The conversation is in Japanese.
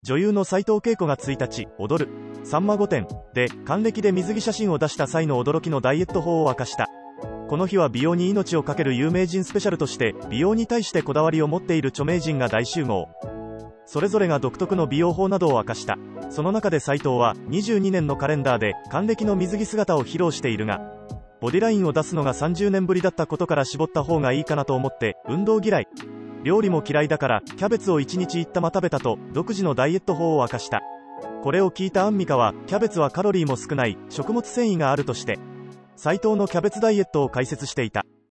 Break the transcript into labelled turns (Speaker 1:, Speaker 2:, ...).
Speaker 1: 女優の斉藤恵子が1日、踊るさんま御殿で還暦で水着写真を出した際の驚きのダイエット法を明かした。この日は美容に命を懸ける有名人スペシャルとして、美容に対してこだわりを持っている著名人が大集合。それぞれが独特の美容法などを明かした。その中で斉藤は22年のカレンダーで還暦の水着姿を披露しているが、ボディラインを出すのが30年ぶりだったことから絞った方がいいかなと思って、運動嫌い、料理も嫌いだからキャベツを1日1玉食べたと独自のダイエット法を明かした。これを聞いたアンミカは、キャベツはカロリーも少ない食物繊維があるとして、斉藤のキャベツダイエットを解説していた。